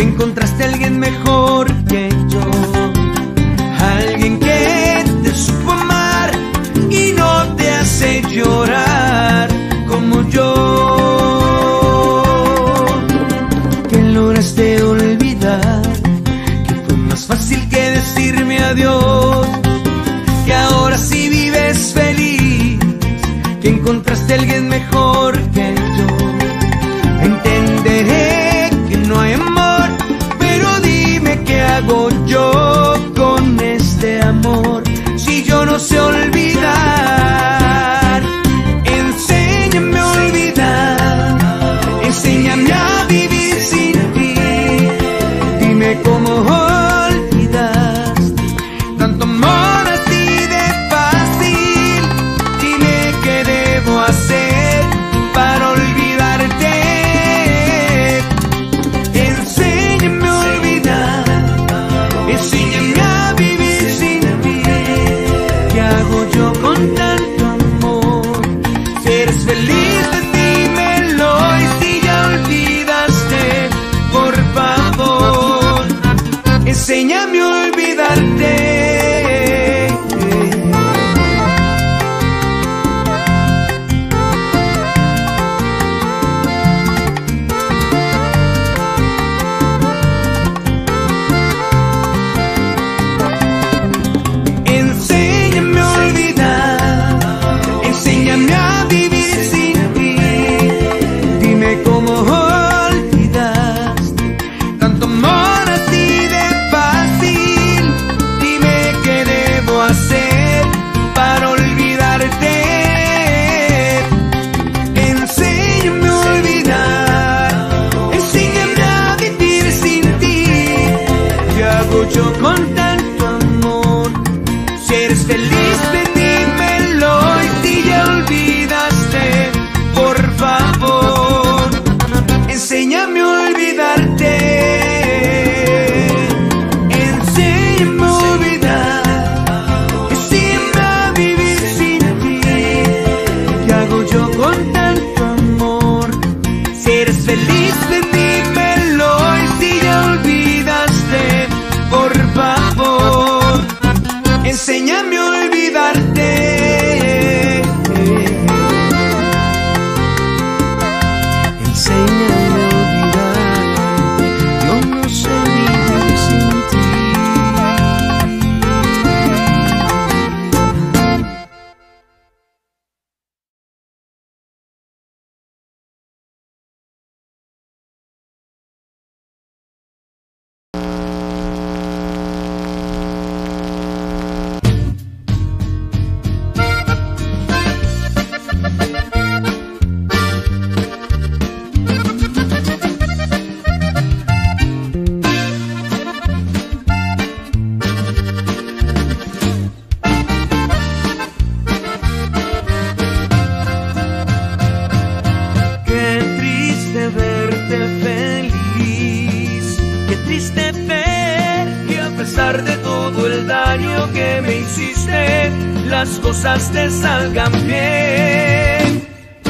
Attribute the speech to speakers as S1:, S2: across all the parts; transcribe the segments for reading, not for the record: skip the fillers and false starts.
S1: encontraste a alguien mejor que yo, alguien que te supo amar y no te hace llorar como yo, que lograste olvidar, que fue más fácil que decirme adiós, que ahora sí vives feliz, que encontraste a alguien mejor que yo. Entenderé que no hay amor, pero dime qué hago yo con este amor si yo no sé olvidar. Enséñame a olvidar, enséñame a vivir sin ti. Dime cómo olvidaste tanto amor así de fácil. Dime qué debo hacer para olvidarte. Enséñame a olvidar, enséñame a vivir sin ti. ¿Qué hago yo con tanto amor? Si eres feliz, dímelo, y si ya olvidaste, por favor, enséñame a olvidarte. Enséñame a olvidar, enséñame a vivir sin ti. Dime cómo olvidaste tanto amor así de fácil. Dime qué debo hacer para olvidarte. Enséñame a olvidar, enséñame a vivir sin ti. ¿Qué hago yo con tanto amor? Si eres feliz, dímelo, y si ya olvidaste, por favor, enséñame a olvidarte. Enséñame a olvidar, enséñame a vivir sin ti. ¿Qué hago yo con tanto amor? Si eres feliz, dímelo, y si ya olvidaste, por favor, enséñame a olvidarte. Enséñame a olvidarte, yo no sé vivir sin ti. Qué triste verte feliz, qué triste ver que a pesar de todo el daño que me hiciste, las cosas te salgan bien.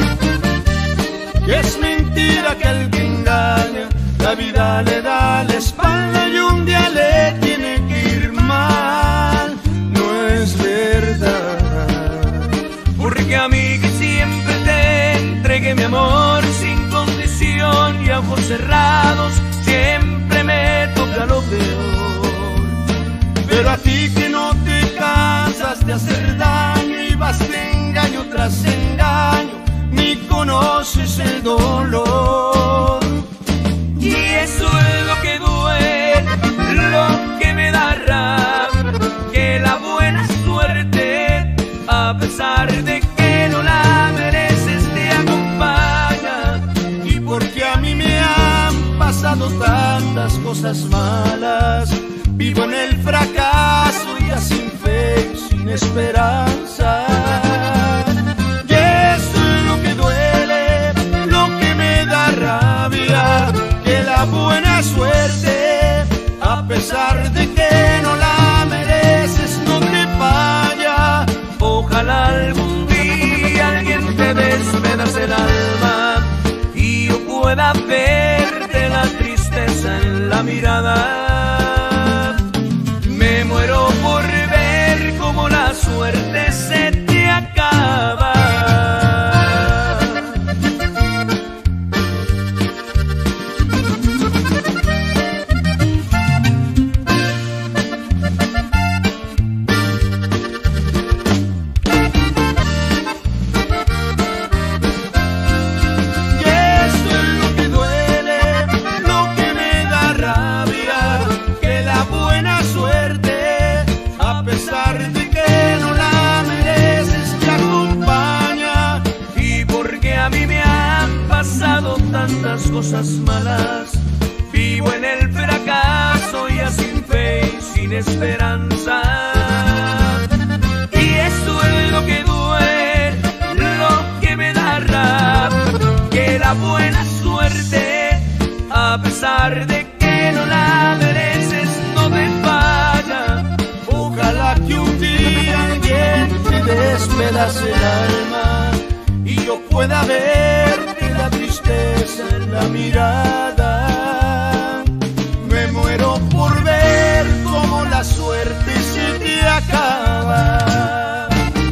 S2: Es mentira que el que engaña, la vida le da la espalda y un día le tiene que ir mal. No es verdad,
S1: Porque a mí que siempre te entregué mi amor sin condición y a ojos cerrados, siempre me toca lo peor.
S2: pero a ti que no te cansas de hacer daño y vas de engaño tras engaño, ni conoces el dolor.
S1: Y eso es lo que duele, lo que me da rabia, que la buena suerte, a pesar de que no la mereces, te acompaña.
S2: Y porque a mí me han pasado tantas cosas malas, vivo en el fracaso ya sin fe y sin esperanza. Y eso es lo que duele, lo que me da rabia, que la buena suerte, a pesar de que no la mereces, no te falla.
S1: Ojalá algún día alguien te despedace el alma y yo pueda verte la tristeza en la mirada. Me muero por ver cómo la suerte se te acaba. Tantas cosas malas, vivo en el fracaso ya sin fe y sin esperanza. Y eso es lo que duele, lo que me da rabia, que la buena suerte, a pesar de que no la mereces, no te falla.
S2: Ojalá que un día alguien te despedace el alma y yo pueda verte la tristeza en la mirada. Me muero por ver cómo la suerte se te acaba.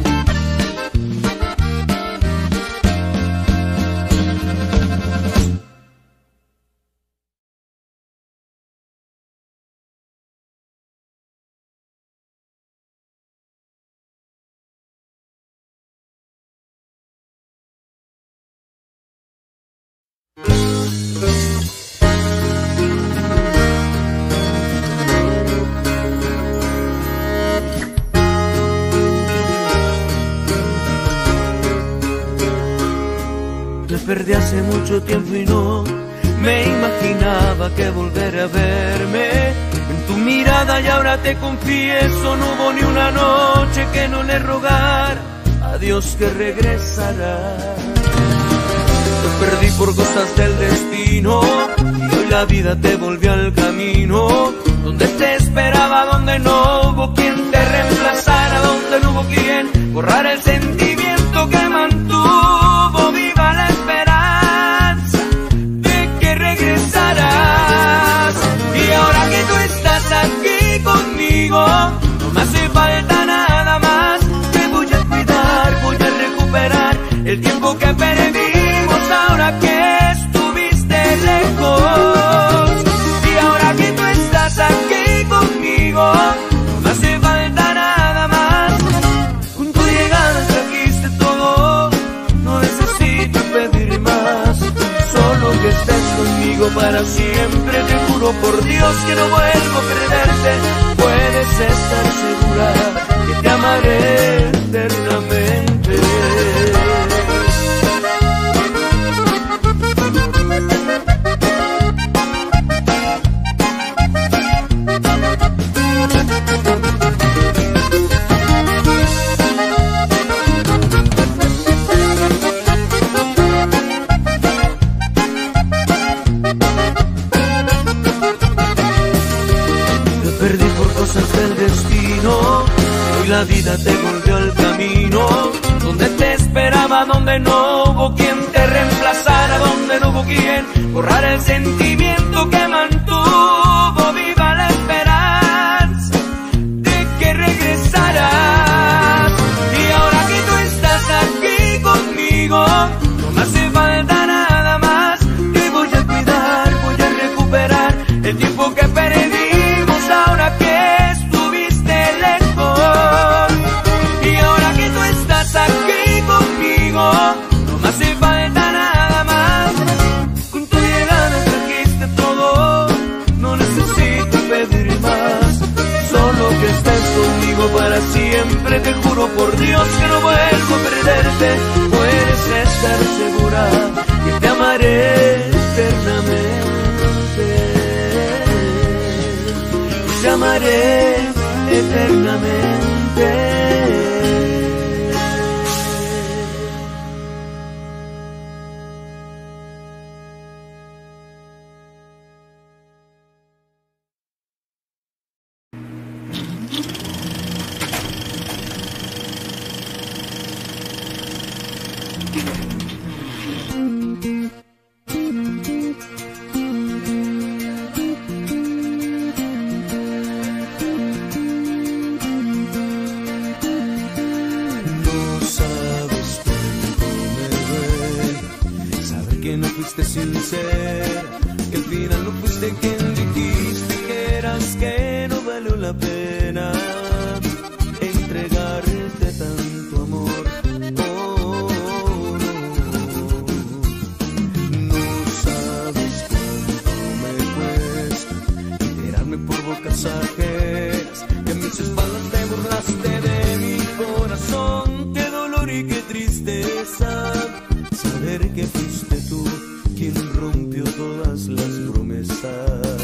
S1: Te perdí hace mucho tiempo y no me imaginaba que volver a verme en tu mirada, y ahora te confieso, no hubo ni una noche que no le rogara a Dios que regresara. Te perdí por cosas del destino y hoy la vida te volvió al camino, donde te esperaba, donde no hubo quien te reemplazara, donde no hubo quien borrara el sentimiento que mantuvo viva la esperanza de que regresarás. Y ahora que tú estás aquí conmigo, no me hace falta nada más. Te voy a cuidar, voy a recuperar el tiempo que perdimos ahora que estuviste lejos. Y ahora que tú estás aquí conmigo, no me hace falta nada más. Con tu llegada trajiste todo, no necesito pedir más. Solo que estés conmigo para siempre. Te juro por Dios que no vuelvo a perderte. Puedes estar segura que te amaré eternamente. Del destino, hoy la vida te volvió al camino, donde te esperaba, donde no hubo quien te reemplazara, donde no hubo quien borrara el sentimiento que mantuvo viva la esperanza de que regresarás. Y ahora que tú estás aquí conmigo, no me hace falta nada más. Te voy a cuidar, voy a recuperar el tiempo que perdimos ahora que aquí conmigo, no me hace falta nada más. Con tu llegada trajiste todo, no necesito pedir más. Solo que estés conmigo para siempre. Te juro por Dios que no vuelvo a perderte. Puedes estar segura que te amaré eternamente. Te amaré eternamente. fuiste sincera, que al final no fuiste quien dijiste que eras, que no valió la pena entregarte tanto amor. Oh, no sabes cuánto me cuesta enterarme por bocas ajenas que a mis espaldas te burlaste de mi corazón. Qué dolor y qué tristeza saber que fuiste tú quien rompió todas las promesas.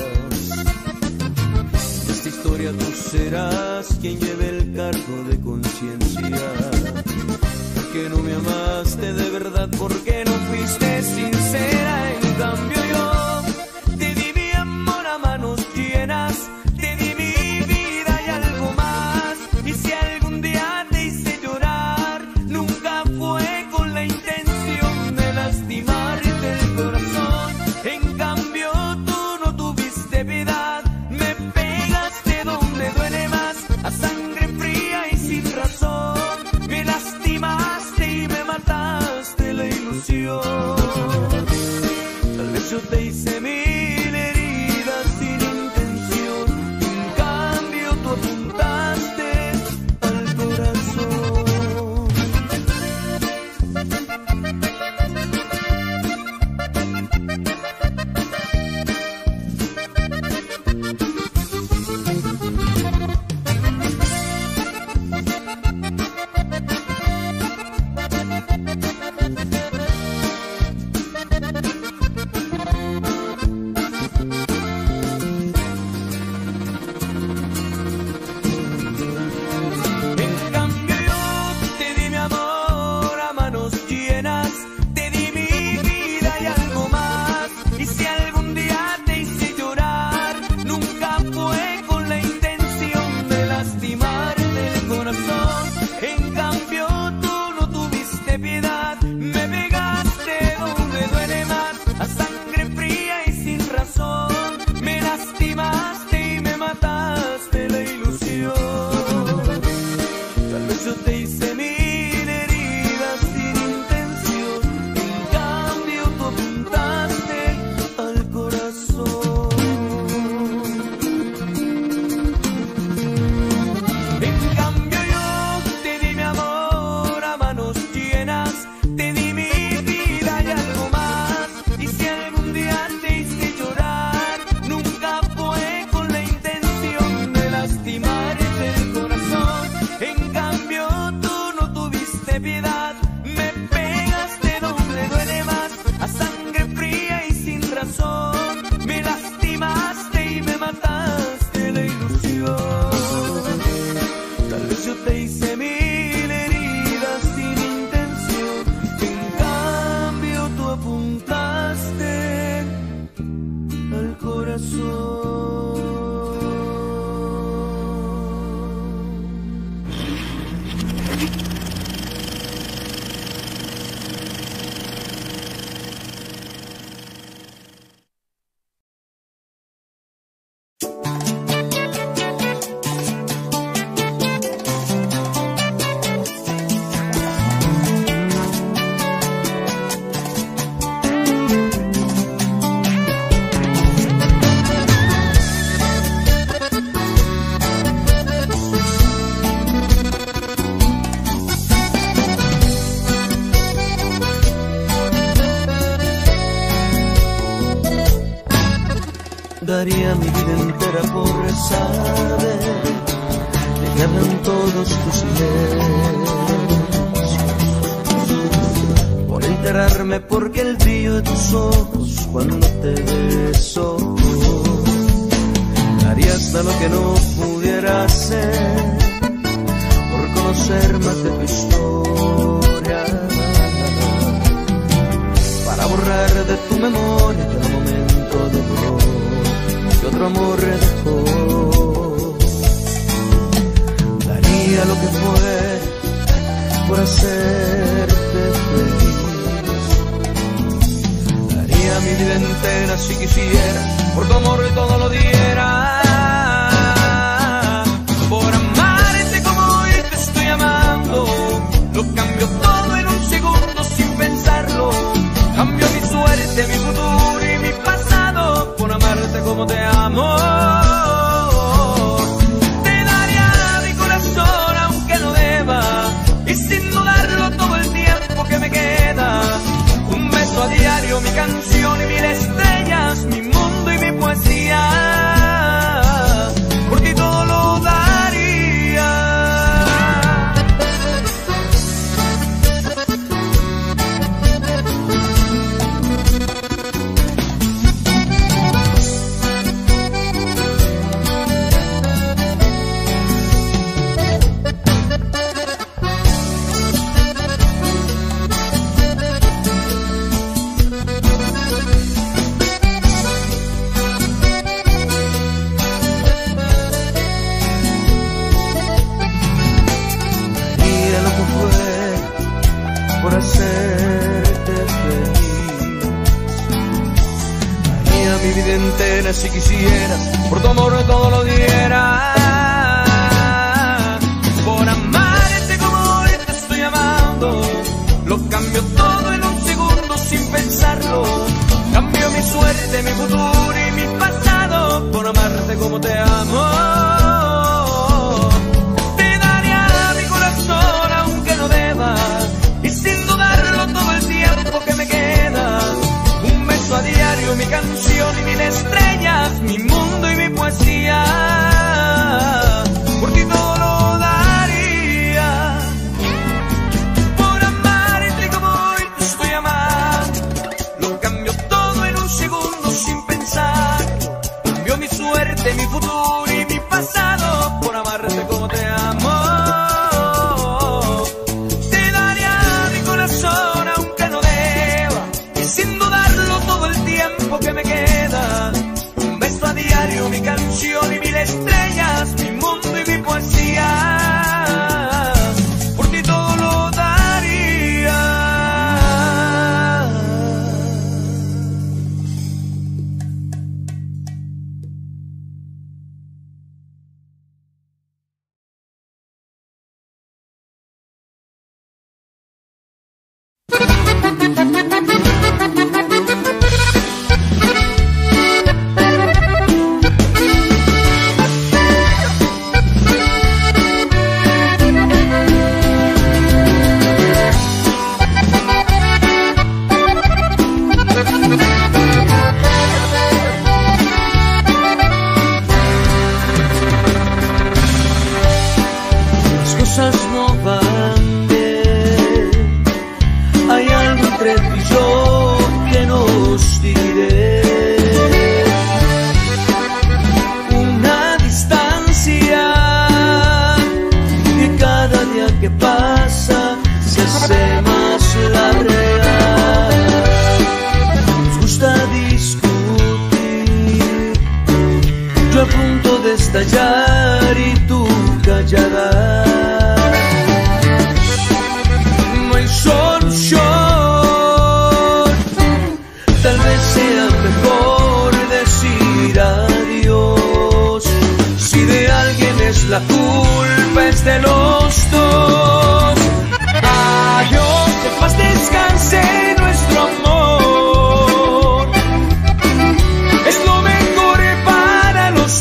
S1: De esta historia tú serás quien lleve el cargo de conciencia. Porque no me amaste de verdad, porque no fuiste sincera. En cambio yo te di mi amor a manos llenas, te di mi vida y algo más. Y si algún día te hice llorar, nunca fue con la intención de lastimarte el corazón. En cambio tú no tuviste piedad, me pegaste donde duele más, a sangre fría y sin razón. Me lastimaste y me mataste la ilusión. Tal vez yo te hice mil heridas sin intención, en cambio tú apuntaste al corazón.
S2: Daría mi vida entera por saber de que hablan todos tus silencios, por enterarme porque el brillo de tus ojos cuando te beso, daría hasta lo que no pudiera hacer por conocer más de tu historia, para borrar de tu memoria cada momento de dolor que otro amor dejó. Daría lo que fuera por hacerte feliz, daría mi vida entera si quisiera, por tu amor todo lo diera, por amarte como hoy te estoy amando. Lo cambio todo en un segundo sin pensarlo, cambio mi suerte, mi
S1: cuarentena si quisieras, por tu amor todo lo diera. Por amarte como hoy te estoy amando, lo cambio todo en un segundo sin pensarlo. Cambio mi suerte, mi futuro y mi pasado por amarte como te amo. Te daría mi corazón aunque no deba, y sin dudarlo todo el tiempo que me queda. Un beso a diario, mi canción y mil estrellas, mi mundo y mi poesía. Por ti todo lo daría. Por amarte como hoy te estoy amando, lo cambio todo en un segundo sin pensar. Cambio mi suerte, mi futuro y mi pasado por amarte como te amo. Te daría mi corazón aunque no deba, y sin dudarlo todo el tiempo que me queda. Un beso a diario, mi canción y mil estrellas, mi mundo y mi poesía. Por ti todo lo daría. Las cosas no van bien, hay algo entre tú y yo que nos diré. Una distancia que cada día que pasa se hace más larga. Nos gusta discutir, yo a punto de estallar y tú callada. No hay solución, tal vez sea mejor decir adiós. Si de alguien es la culpa, es de los dos. Adiós, que paz descanse nuestro amor, es lo mejor para los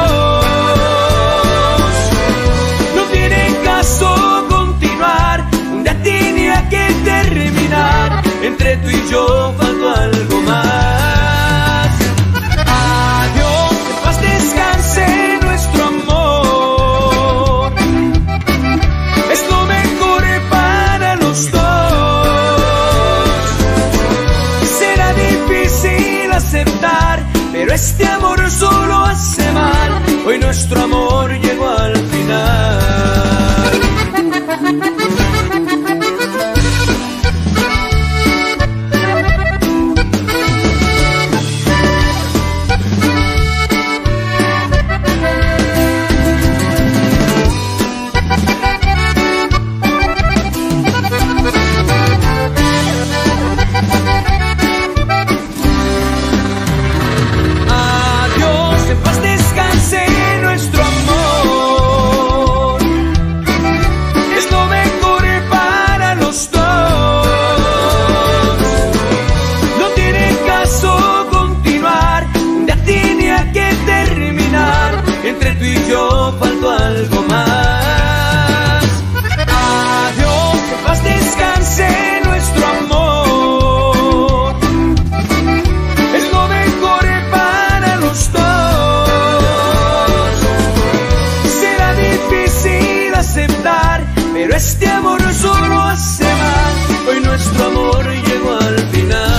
S1: dos. No tiene caso continuar, un día tenía que terminar. Entre tú y yo faltó algo más. Adiós, que paz descanse nuestro amor, es lo mejor para los dos. Será difícil aceptar, pero este amor solo hace mal. Hoy nuestro amor llegó al final. Adiós, en paz descanse nuestro amor, es lo mejor para los dos. No tiene caso continuar, ya tenía que terminar. Entre tú y yo faltó algo más. Adiós, en paz descanse nuestro amor, es lo mejor para los dos. Será difícil aceptar, pero este amor solo hace mal. Hoy nuestro amor llegó al final.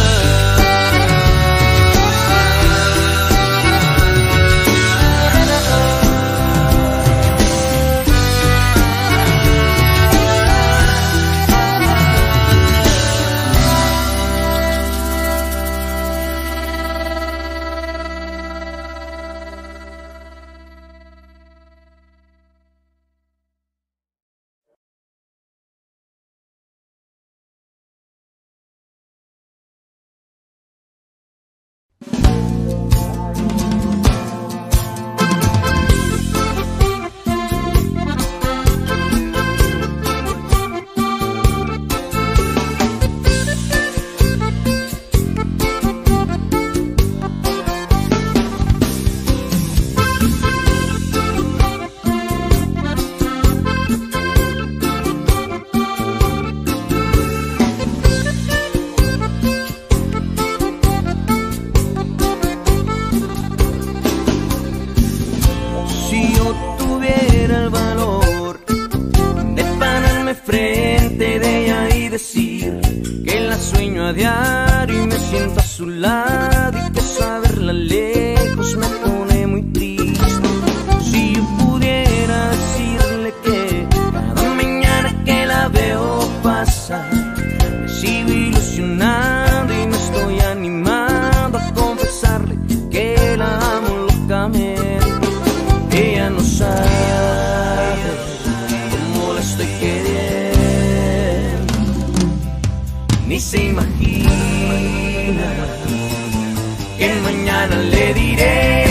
S1: el valor de pararme frente de ella y decir que la sueño a diario y me siento a su lado, y que saberla lejos me pone muy triste. Si yo pudiera decirle que cada mañana que la veo pasar me sigo ilusionando y me estoy animando a confesarle que la amo locamente. Ella no sabe cómo la estoy queriendo, ni se imagina que mañana le diré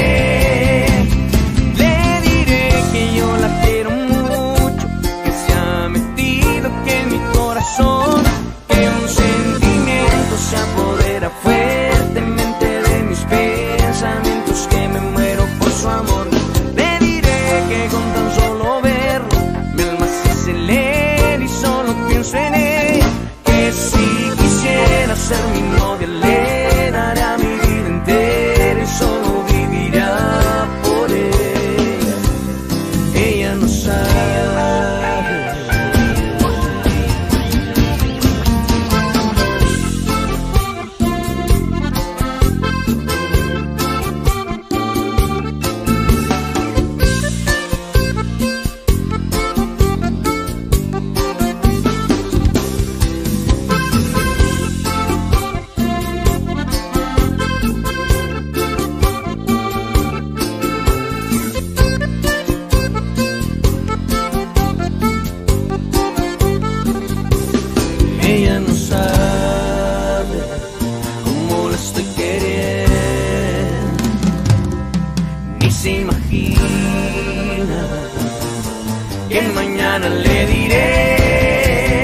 S1: que yo la quiero mucho, que se ha metido que en mi corazón, que un sentimiento se apodera fuertemente de mis pensamientos, que me muero por su amor. Le diré que con tan solo verlo mi alma se acelera y solo pienso en él, que si quisiera ser mi novia le daría mi vida entera y solo vivirá por ella. Ella no sabe, ella no sabe cómo la estoy queriendo, ni se imagina que mañana le diré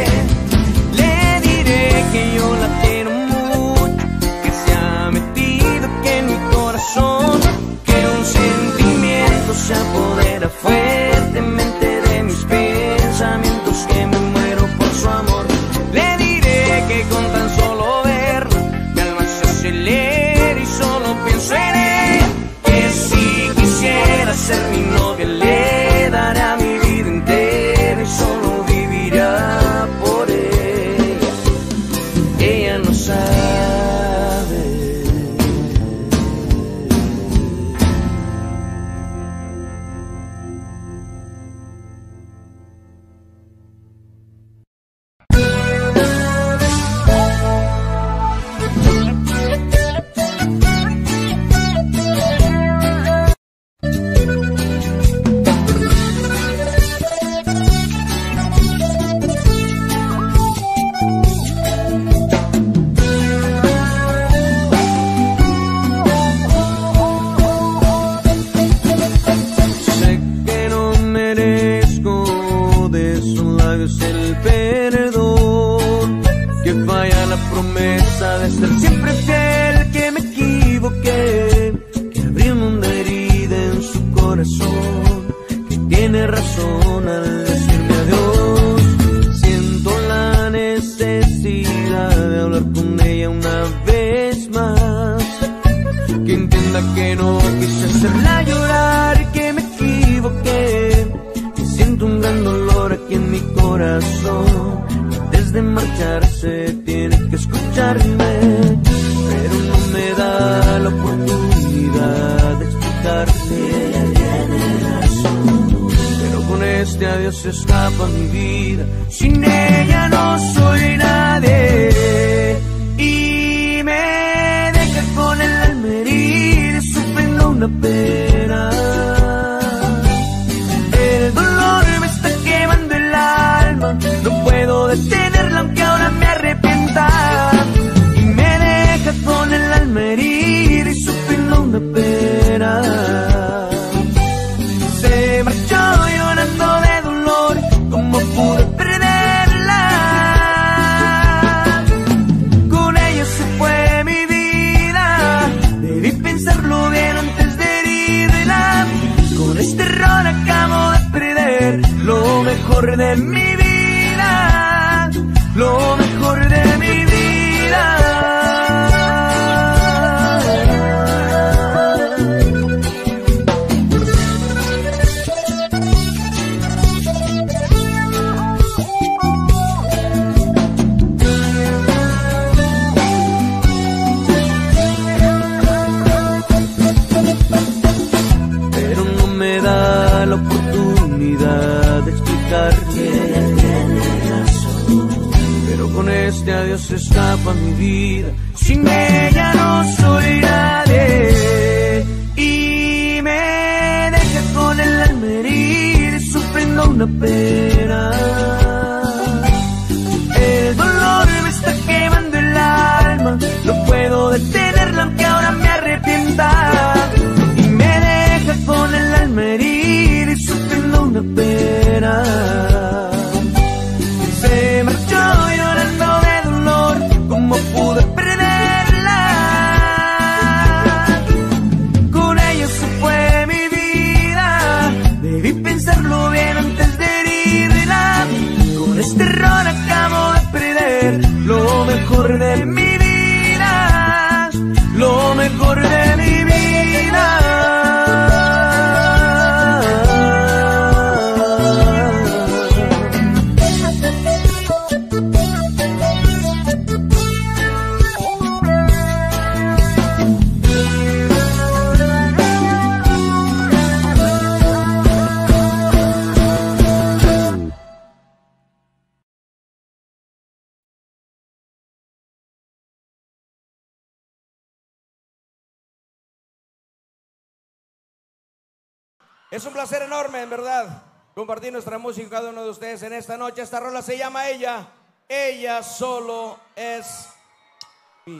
S1: que yo la quiero mucho, que se ha metido que en mi corazón, que un sentimiento se apodera fuertemente de mis pensamientos, que me muero por su amor. Le diré que con tan solo verlo mi alma se acelera y solo pienso en él, que si quisiera ser mi novia le dará mi vida entera y solo vivirá por ella. Ella no sabe. Sé que no merezco de sus labios el perdón, que falla la promesa de ser siempre fiel, que me equivoqué, que abrí una herida en su corazón, que tiene razón al decirme adiós. Siento la necesidad de hablar con ella una vez más, que entienda que no quise hacerla llorar, que me equivoqué, que siento un gran dolor aquí en mi corazón. Antes de marcharse tiene que escucharme, pero no me da la oportunidad de explicarle. Pero con este adiós se escapa mi vida, sin ella no soy nadie, y me deja con el alma herida y sufriendo una pena. El dolor me está quemando el alma, no puedo detenerla aunque ahora me arrepienta, y me deja con el alma herida y sufriendo una pena. Se marchó llorando de dolor, como pude perderla. Con ella se fue mi vida, debí pensarlo bien antes de herirla. Con este error acabo de perder lo mejor de mi vida, lo mejor de mi vida. me da la oportunidad de explicarte. Pero con este adiós se escapa mi vida, sin ella no soy nadie. Y me deja con el alma herida y sufriendo una pena. El dolor me está quemando el alma, no puedo detenerla aunque ahora me arrepienta. Y me deja con el alma herida y sufriendo una pena. Se marchó llorando de dolor, ¿cómo pude perderla? Con ella se fue mi vida, debí pensarlo bien antes de herirla. Con este error acabo de perder lo mejor de mi vida, lo mejor de mi vida.
S3: Es un placer enorme, en verdad, compartir nuestra música con cada uno de ustedes en esta noche. Esta rola se llama Ella. Ella solo es mía.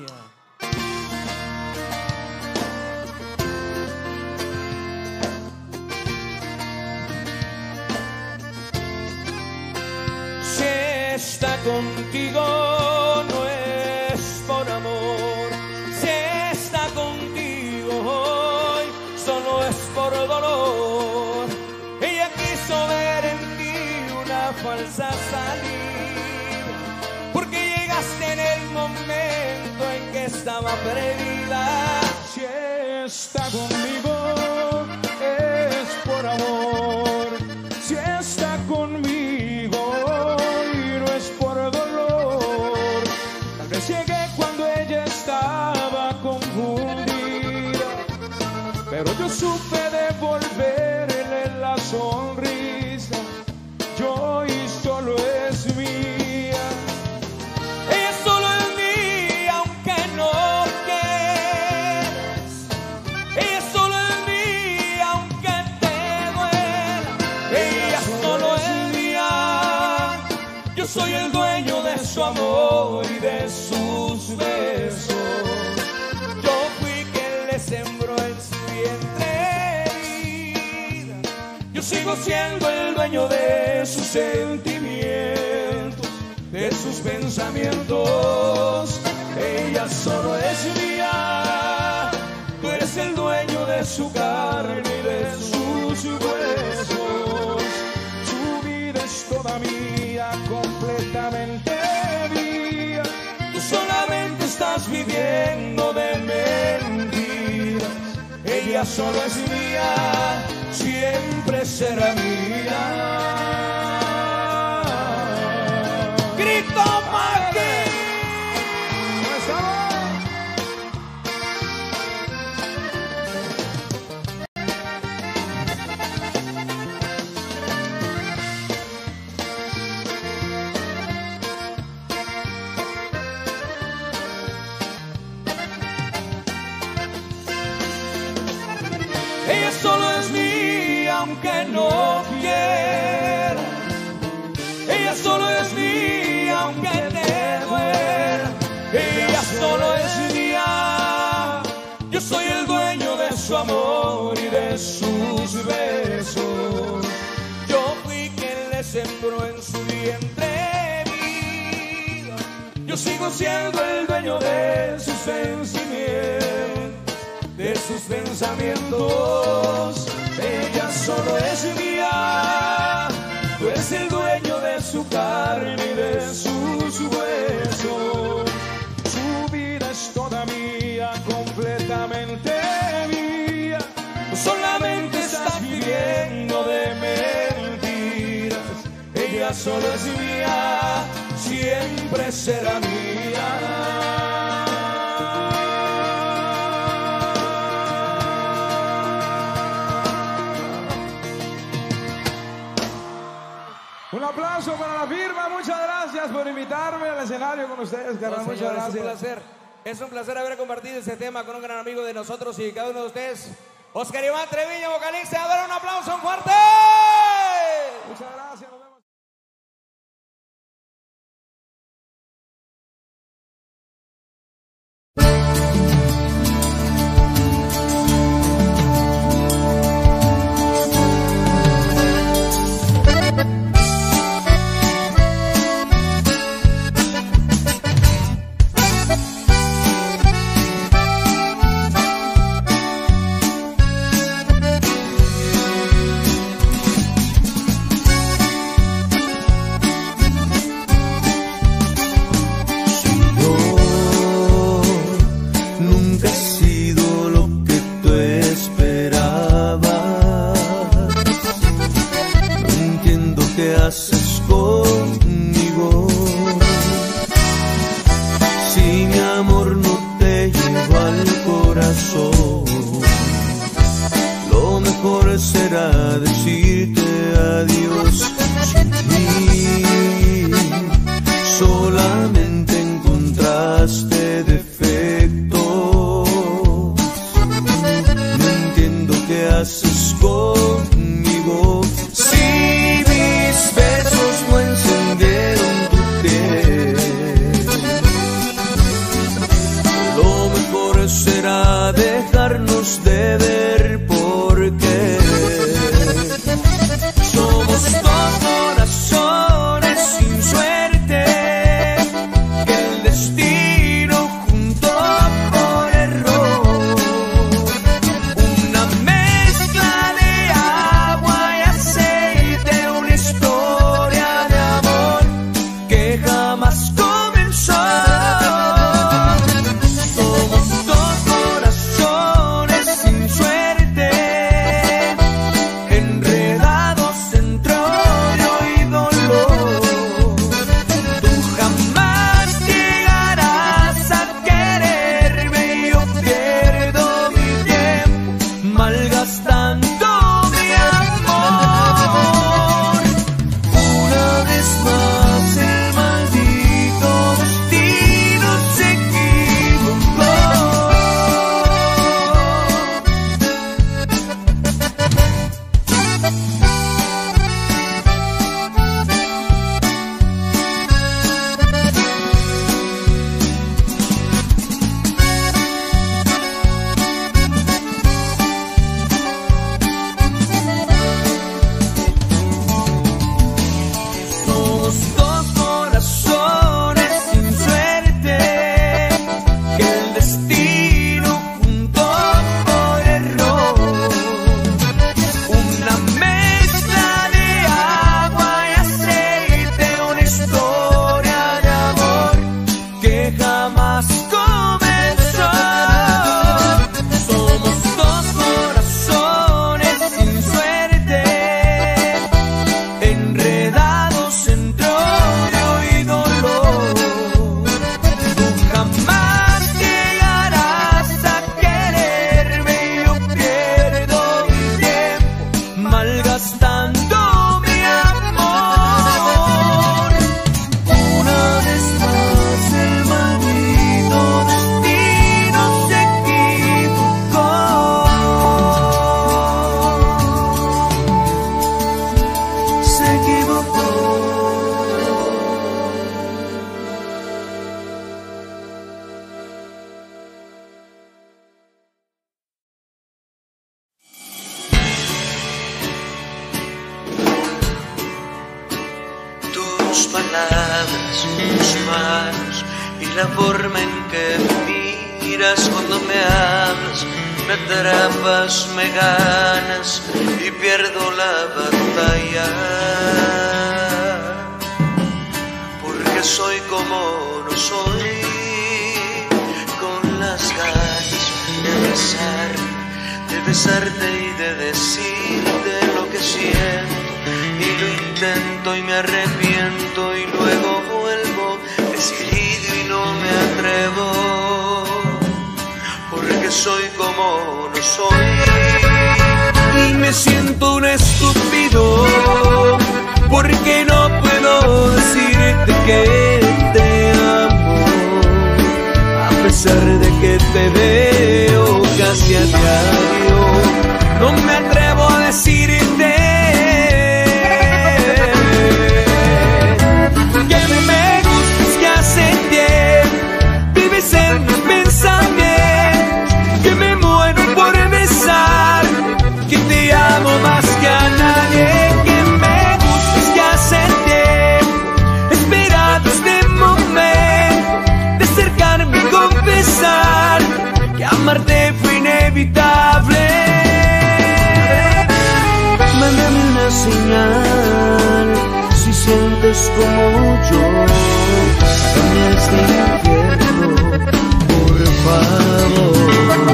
S3: Si está contigo no es por amor, si está contigo hoy solo es por dolor. Ella quiso ver en ti una falsa salida, porque llegaste en el momento en que estaba perdida.
S2: Si está conmigo es por amor, si está conmigo y no es por dolor. Tal vez llegué cuando ella estaba confundida, pero yo supe devolverle la sonrisa. Yo y solo es mía.
S3: Ella solo es mía aunque no quieras. Ella solo es mía aunque te duela. Ella solo es mía. Yo soy el dueño de su amor y de sus besos. Yo fui quien le sembró en su vientre vida. Yo sigo siendo el dueño de sus sentimientos, de sus pensamientos. Ella solo es mía. Tú eres el dueño de su carne y de sus huesos.
S2: Su vida es toda mía, completamente mía.
S3: Tú solamente estás viviendo de mentiras. Ella solo es mía, siempre será mía. ¡Grito Maki! Ella solo es mía aunque no quiera. Ella solo es mía aunque te duela. Ella solo es mía. Yo soy el dueño de su amor y de sus besos. Yo fui quien le sembró en su vientre vida. Yo sigo siendo el dueño de sus sentimientos, de sus pensamientos. Ella solo es mía. Tú eres el dueño de su carne y de sus huesos.
S2: Su vida es toda mía, completamente mía.
S3: Tú solamente estás viviendo de mentiras. Ella solo es mía, siempre será mía.
S4: aplauso para la firma. Muchas gracias por invitarme al escenario con ustedes, carnal.
S3: No,
S4: muchas
S3: señor,
S4: gracias.
S3: Es un placer haber compartido este tema con un gran amigo de nosotros y cada uno de ustedes. Oscar Iván Treviño, vocalista. A dar un aplauso fuerte.
S4: Muchas gracias. Nos vemos.
S1: Haces conmigo, si mi amor no te lleva al corazón, lo mejor será decirte adiós. Sin mí solamente encontraste defectos, no entiendo qué haces conmigo. Si mis besos no encendieron tu piel, lo mejor será dejarnos de ver, porque somos dos corazones sin suerte, que el destino juntó por error. Una mezcla de agua y aceite, una historia de amor que jamás comenzó. Somos dos corazones sin suerte, enredados entre odio y dolor. Tú jamás llegarás a quererme y yo pierdo mi tiempo malgastando mi amor. Una vez más el maldito destino se equivocó. Somos dos corazones sin suerte, que el destino juntó por error. Una mezcla de agua y aceite, una historia de amor que jamás comenzó. Somos dos corazones sin suerte, enredados entre odio y dolor. Tú jamás llegarás a quererme y yo pierdo mi tiempo malgastando mi amor. Una vez más el maldito destino se equivocó. Se equivocó. Tus palabras, tus manos y la forma en que me miras cuando me hablas, me atrapas, me ganas y pierdo la batalla. Porque soy como no soy, con las ganas de besarte y de decirte lo que siento. Y lo intento y me arrepiento y luego vuelvo decidido y no me atrevo, porque soy como no soy y me siento un estúpido porque no pesar de que te veo casi a diario, no me atrevo a decirte que me gustas, que hace tiempo vives en mis pensamientos, que me muero por besar, que te amo más que a nadie, que me gustas, que hace tiempo esperado este momento de acercarme y confesar que amarte fue inevitable. Mándame una señal si sientes como yo, sácame de este infierno, por favor.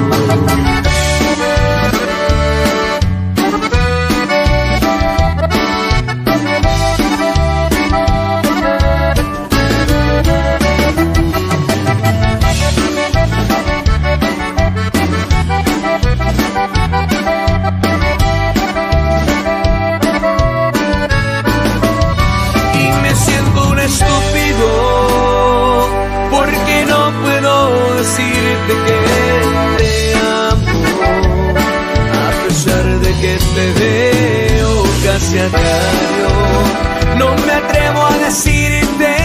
S1: Estúpido, porque no puedo decirte que te amo, a pesar de que te veo casi a diario, no me atrevo a decirte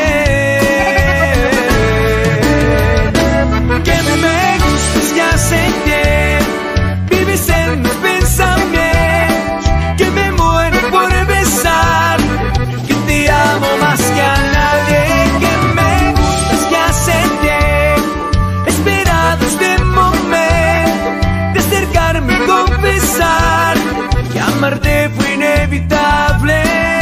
S1: que me gustas, que hace tiempo vives en mis pensamientos, que me muero por besar, que te amo más que a nadie, que me gustas, que hace tiempo esperado este momento de acercarme y confesar que amarte fue inevitable.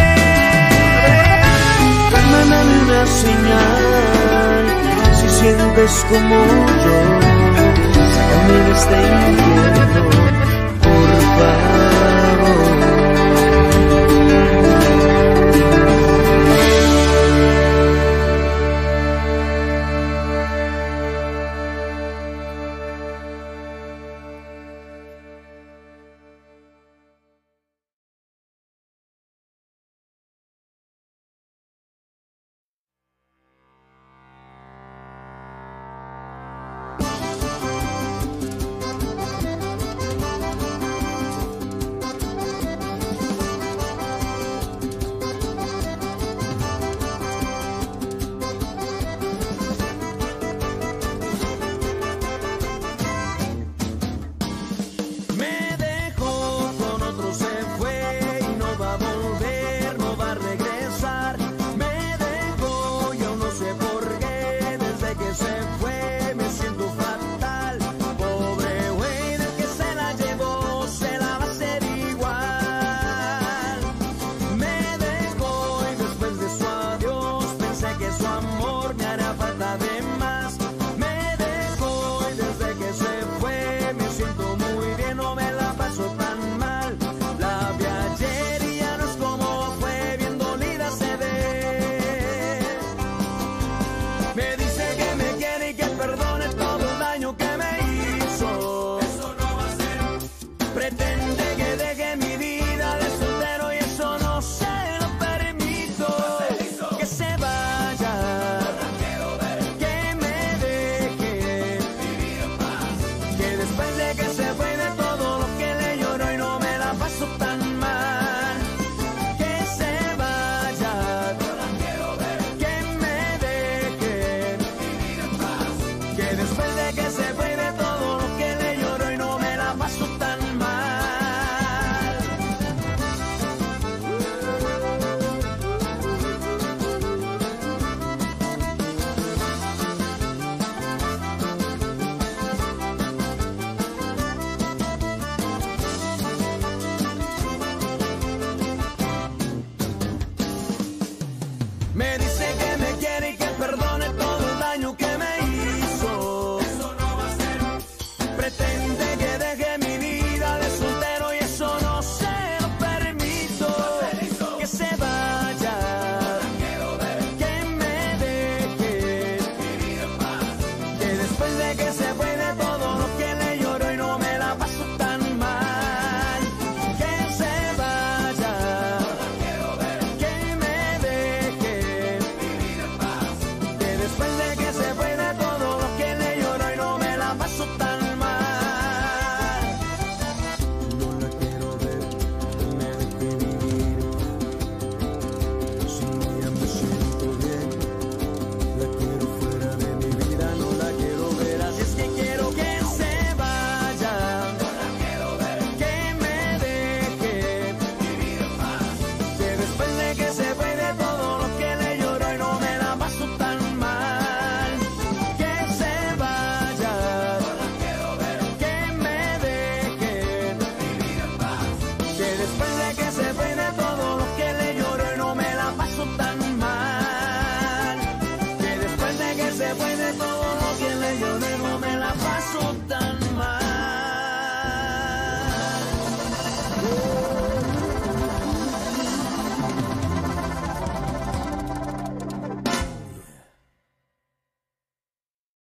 S1: Mándame una señal si sientes como yo, sácame de este infierno, por favor.